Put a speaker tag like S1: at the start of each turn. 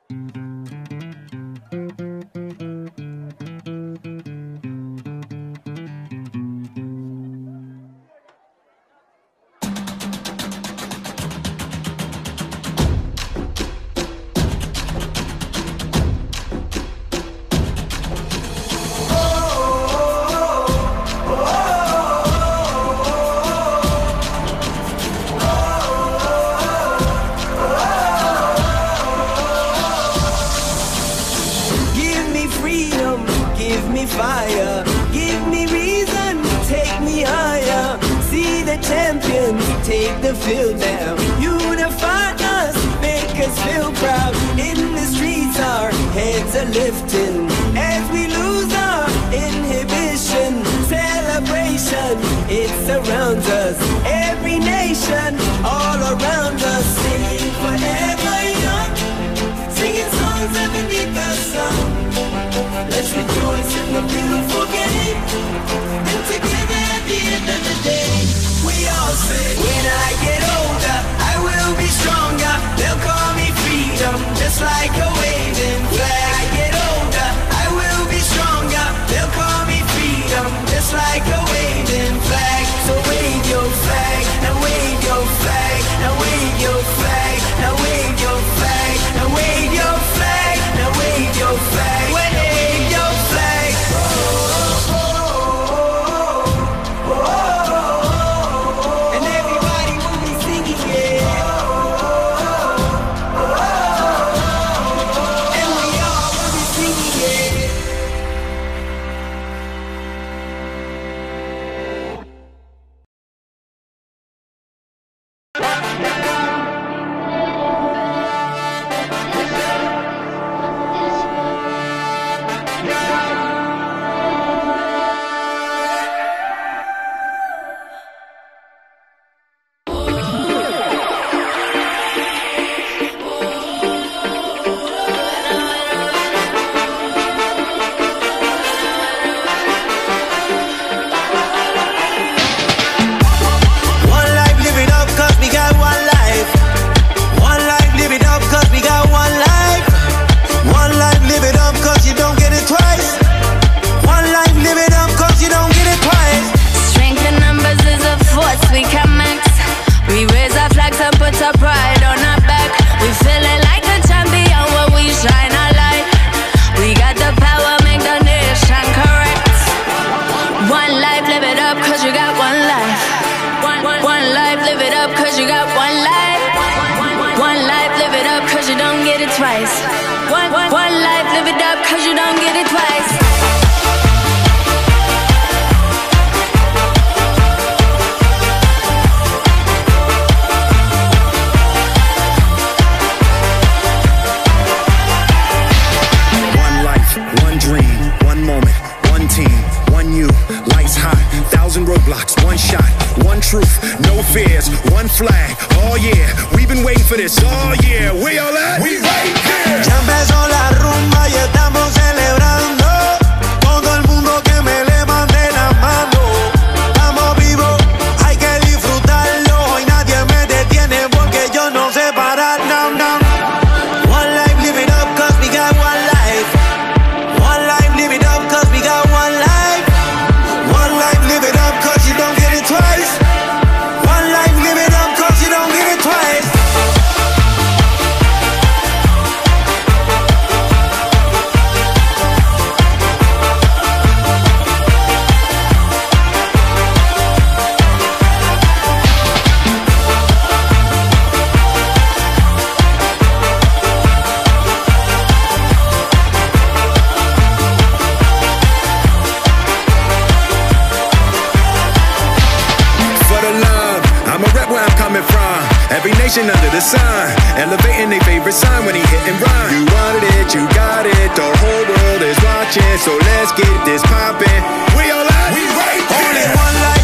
S1: Fire, give me reason, take me higher. See the champions take the field now. Unify us, make us feel proud. In the streets our heads are lifting as we lose our inhibition. Celebration, it surrounds us. Every nation, all around us. Sing forever young, singing songs underneath the sun. Let's rejoice in the beautiful game, and together at the end of the day, we all say, when I get older, I will be stronger. They'll call me freedom, just like a waving flag. When I get older, I will be stronger. They'll call me freedom, just like a waving flag. So wave your flag, now wave your flag, now wave your flag, now wave your flag, now wave your flag, now wave your flag.
S2: Every nation under the sun, elevating their favorite sign when he hit and run. You wanted it, you got it, the whole world is watching, so let's get this poppin'. We all at? We right here. Only one life.